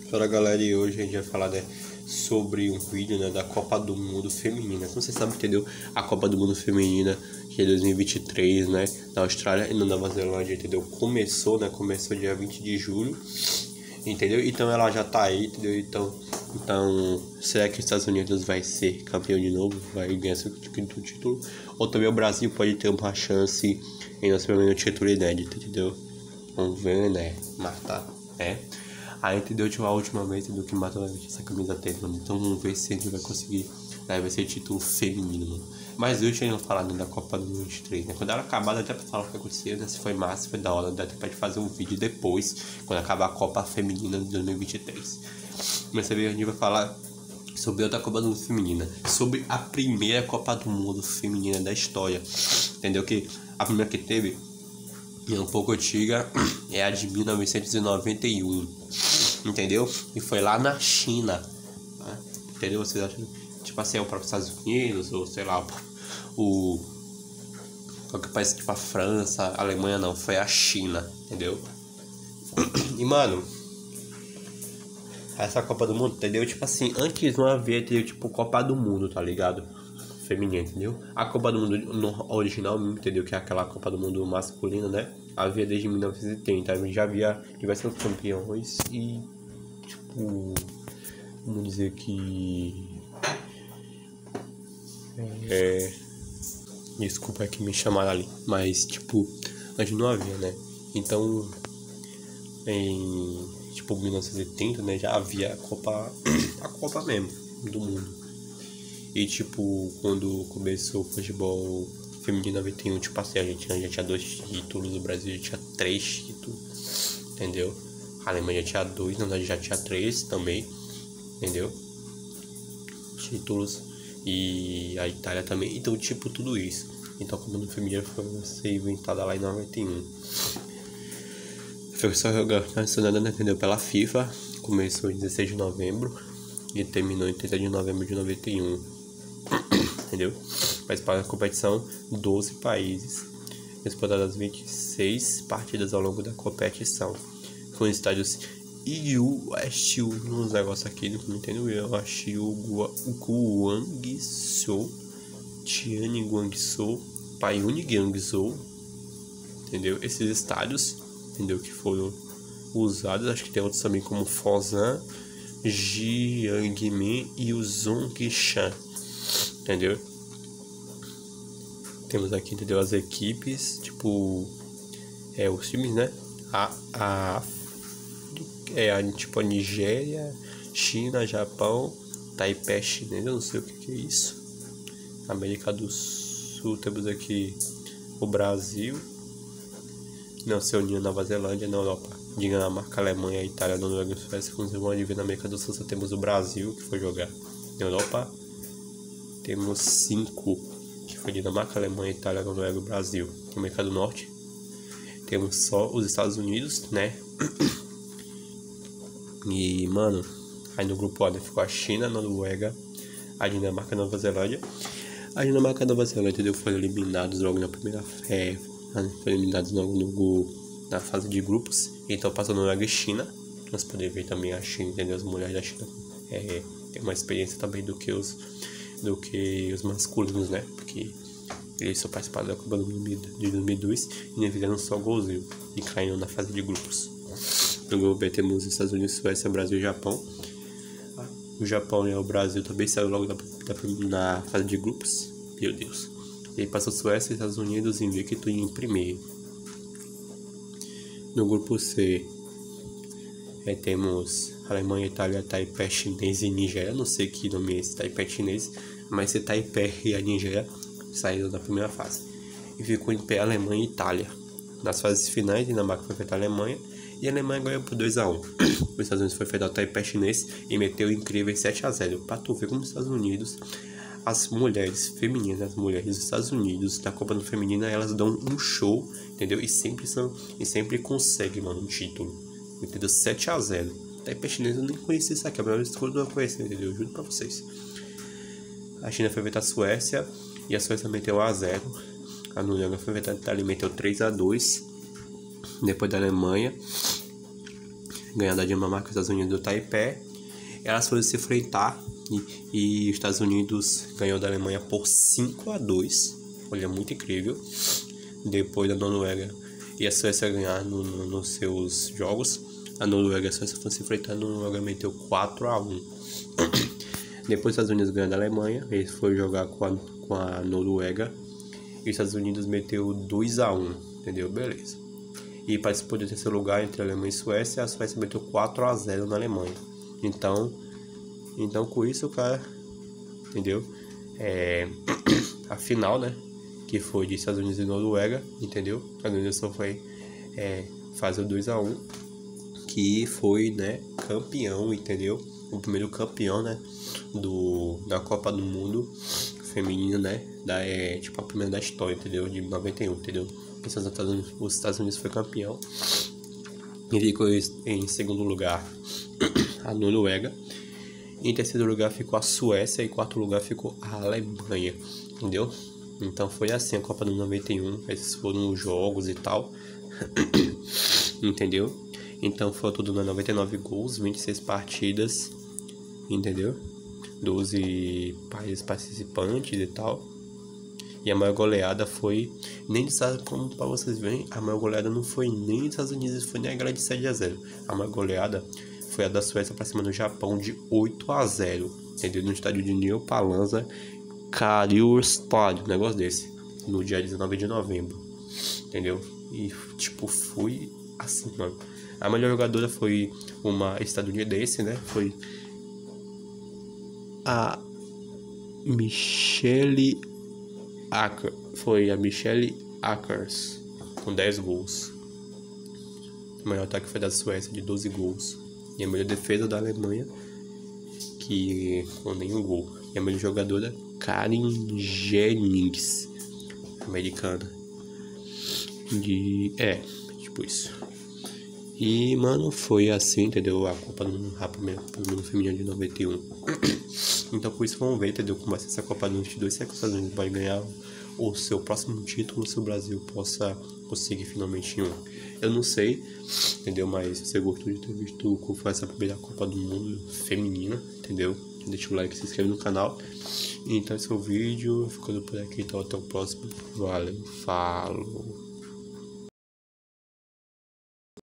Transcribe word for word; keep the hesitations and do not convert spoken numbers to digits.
Fala galera, e hoje a gente vai falar, né, sobre um vídeo, né, da Copa do Mundo Feminina. Como vocês sabem, entendeu? A Copa do Mundo Feminina de dois mil e vinte e três, né, na Austrália e na Nova Zelândia, entendeu? Começou, né, começou dia vinte de julho, entendeu? Então ela já tá aí, entendeu? Então, então será que os Estados Unidos vai ser campeão de novo? Vai ganhar seu quinto título? Ou também o Brasil pode ter uma chance em nosso primeiro título inédito, entendeu? Vamos ver, né? Matar, é. Aí, entendeu? Tinha a última vez, entendeu? Que Mata vai vestir essa camisa tênis, mano. Então vamos ver se a gente vai conseguir. Aí vai ser título feminino, mano. Mas hoje a gente vai falar, né, da Copa do vinte e três, né? Quando ela acabar, dá até pra falar o que aconteceu, né? Se foi massa, se foi da hora, dá até pra gente fazer um vídeo depois, quando acabar a Copa Feminina de dois mil e vinte e três. Mas também a gente vai falar sobre outra Copa do Mundo Feminina. Sobre a primeira Copa do Mundo Feminina da história. Entendeu? Que a primeira que teve, é um pouco antiga, é a de mil novecentos e noventa e um, entendeu? E foi lá na China, né? Entendeu? Vocês acham, tipo assim, é o próprio Estados Unidos, ou sei lá, o... qualquer país, tipo a França, a Alemanha, não, foi a China, entendeu? E, mano, essa Copa do Mundo, entendeu? Tipo assim, antes não havia, entendeu? Tipo, Copa do Mundo, tá ligado? Feminina, entendeu? A Copa do Mundo no original, entendeu? Que é aquela Copa do Mundo masculina, né? Havia desde mil novecentos e trinta. Já havia diversos campeões e, tipo, vamos dizer que... É... Desculpa é que me chamaram ali. Mas, tipo, antes não havia, né? Então, em, tipo, mil novecentos e trinta, né? Já havia a Copa... a Copa mesmo, do mundo. E, tipo, quando começou o futebol feminino noventa e um, tipo assim, a gente já tinha dois títulos, o Brasil já tinha três títulos, entendeu? A Alemanha já tinha dois, na verdade já tinha três também, entendeu? Títulos. E a Itália também, então, tipo, tudo isso. Então, a Copa do Feminino foi ser inventada lá em noventa e um. Foi só organizada, entendeu? Pela FIFA, começou em dezesseis de novembro e terminou em trinta de novembro de noventa e um. Entendeu? Participaram da competição doze países, disputadas vinte e seis partidas ao longo da competição. Foi em estádios Iu, acho uns negócios aqui, não entendo, eu acho Guangzhou, Tianjin Guangzhou, Payuni Guangzhou, entendeu? Esses estádios, entendeu? Que foram usados, acho que tem outros também como Foshan, Jiangmen e o Zhongshan. Entendeu? Temos aqui, entendeu? As equipes, tipo, é, os times, né? A, a, é, a, tipo, a Nigéria, China, Japão, Taipei chinês, eu não sei o que, que é isso. América do Sul, temos aqui o Brasil, não se uniu Nova Zelândia, na Europa, Dinamarca, Alemanha, Itália, Noruega e Suécia, com os irmãos de na América do Sul, só temos o Brasil, que foi jogar na Europa. Temos cinco, que foi Dinamarca, Alemanha, Itália, Noruega e Brasil. Na América do Norte, temos só os Estados Unidos, né? E, mano, aí no grupo A, né, ficou a China, a Noruega, a Dinamarca e a Nova Zelândia. A Dinamarca e a Nova Zelândia, entendeu? Foram eliminados logo na primeira fase, foram eliminados logo no, na fase de grupos. Então passou a Noruega e China. Nós podemos ver também a China, entendeu? As mulheres da China é, tem uma experiência também do que os... do que os masculinos, né? Porque eles só participaram da Copa do Mundo de dois mil e dois e nem fizeram só golzinho e caíram na fase de grupos. No grupo B temos os Estados Unidos, Suécia, Brasil e Japão. O Japão e o Brasil também saíram logo da, da, na fase de grupos. Meu Deus. E aí passou Suécia e Estados Unidos invicto em primeiro. No grupo C é, temos Alemanha, Itália, Taipei chinês e Nigéria. Não sei que nome é esse Taipei chinês, mas esse Taipei e a Nigéria saíram da primeira fase. E ficou em pé a Alemanha e Itália. Nas fases finais, Dinamarca foi feita a Alemanha e a Alemanha ganhou por dois a um. Os Estados Unidos foi feito ao Taipei chinês e meteu incríveis sete a zero. Pra tu ver como os Estados Unidos, as mulheres femininas, as mulheres dos Estados Unidos, da Copa do Feminina, elas dão um show, entendeu? E sempre são, e sempre conseguem, mano, um título. Entendeu? sete a zero. Taipei chinês eu nem conheci isso aqui, a primeira vez que eu não conheci, entendeu? Eu juro pra vocês. A China foi feita a Suécia e a Suécia meteu um a zero. A Noruega foi feita a Itália e meteu três a dois. Depois da Alemanha, ganhar da Dinamarca, Estados Unidos do Taipei. Elas foram se enfrentar e, e os Estados Unidos ganhou da Alemanha por cinco a dois. Olha, muito incrível. Depois da Noruega e a Suécia ganhar no, no, nos seus jogos. A Noruega e a Suécia foram se enfrentar, a Noruega meteu quatro a um. Depois os Estados Unidos ganhou da Alemanha, eles foram jogar com a, com a Noruega. E os Estados Unidos meteu dois a um, entendeu? Beleza. E participou do terceiro lugar entre a Alemanha e a Suécia. A Suécia meteu quatro a zero na Alemanha. Então, então com isso, cara, entendeu? É, a final, né? Que foi de Estados Unidos e Noruega, entendeu? A Estados Unidos só foi é, fazer o dois a um, que foi, né, campeão, entendeu? O primeiro campeão, né, do, da Copa do Mundo feminino, né? Da, é, tipo, a primeira da história, entendeu? De noventa e um, entendeu? Os Estados Unidos, os Estados Unidos foi campeão. E ficou em segundo lugar a Noruega. Em terceiro lugar ficou a Suécia. E em quarto lugar ficou a Alemanha, entendeu? Então foi assim a Copa do noventa e um. Esses foram os jogos e tal. Entendeu? Então foi tudo na noventa e nove gols, vinte e seis partidas. Entendeu? doze países participantes e tal. E a maior goleada foi, nem dos Estados Unidos, como para vocês verem, a maior goleada não foi nem dos Estados Unidos, foi nem a grande sete a zero. A maior goleada foi a da Suécia para cima do Japão de oito a zero, entendeu? No estádio de Neopalanza Kariur Stadium, um negócio desse, no dia dezenove de novembro, entendeu? E tipo, foi assim, mano. A melhor jogadora foi uma estadunidense, né? Foi a Michelle Acker, foi a Michelle Ackers com dez gols. O maior ataque foi da Suécia de doze gols. E a melhor defesa da Alemanha, que com nenhum gol. E a melhor jogadora, Karin Jennings, americana. De... É, tipo isso. E, mano, foi assim, entendeu? A Copa do Mundo, a primeira Copa do Mundo feminino de noventa e um. Então, por isso, vamos ver, entendeu? Como vai ser essa Copa do Mundo de dois. Se é que os Estados Unidos vai ganhar o seu próximo título, se o Brasil possa conseguir finalmente um. Eu não sei, entendeu? Mas se você gostou de ter visto como foi essa primeira Copa do Mundo feminina, entendeu? Deixa o like, se inscreve no canal. Então, esse é o vídeo. Ficando por aqui, então até o próximo. Valeu, falou.